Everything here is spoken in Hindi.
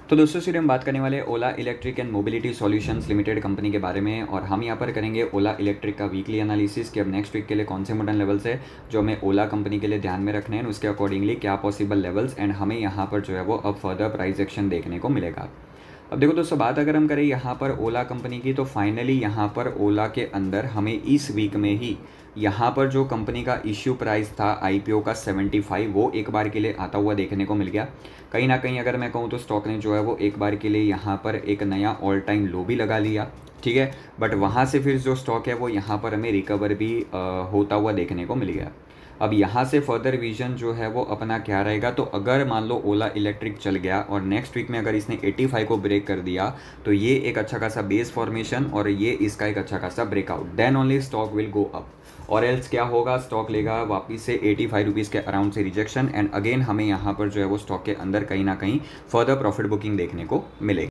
तो दोस्तों फिर हम बात करने वाले Ola electric and mobility solutions limited company के बारे में, और हम यहाँ पर करेंगे ओला इलेक्ट्रिक का वीकली एनालिसिस कि अब नेक्स्ट वीक के लिए कौन से मॉडल लेवल्स है जो हमें ओला कंपनी के लिए ध्यान में रखने हैं, उसके अकॉर्डिंगली क्या पॉसिबल लेवल्स एंड हमें यहाँ पर जो है वो अब फर्दर प्राइस एक्शन देखने को मिलेगा। अब देखो दोस्तों, बात अगर हम करें यहाँ पर ओला कंपनी की, तो फाइनली यहाँ पर ओला के अंदर हमें इस वीक में ही यहाँ पर जो कंपनी का इश्यू प्राइस था आईपीओ का 75, वो एक बार के लिए आता हुआ देखने को मिल गया। कहीं ना कहीं अगर मैं कहूँ तो स्टॉक ने जो है वो एक बार के लिए यहाँ पर एक नया ऑल टाइम लो भी लगा लिया, ठीक है। बट वहाँ से फिर जो स्टॉक है वो यहाँ पर हमें रिकवर भी होता हुआ देखने को मिल गया। अब यहाँ से फर्दर विजन जो है वो अपना क्या रहेगा, तो अगर मान लो ओला इलेक्ट्रिक चल गया और नेक्स्ट वीक में अगर इसने 85 को ब्रेक कर दिया तो ये एक अच्छा खासा बेस फॉर्मेशन और ये इसका एक अच्छा खासा breakout, then only stock will go up. और एल्स क्या होगा, स्टॉक लेगा वापस से 85 रुपीज़ के अराउंड से रिजेक्शन, एंड अगेन हमें यहाँ पर जो है वो स्टॉक के अंदर कहीं ना कहीं फर्दर प्रॉफिट बुकिंग देखने को मिलेगी।